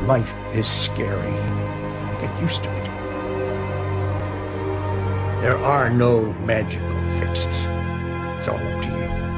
Life is scary. Get used to it. There are no magical fixes. It's all up to you.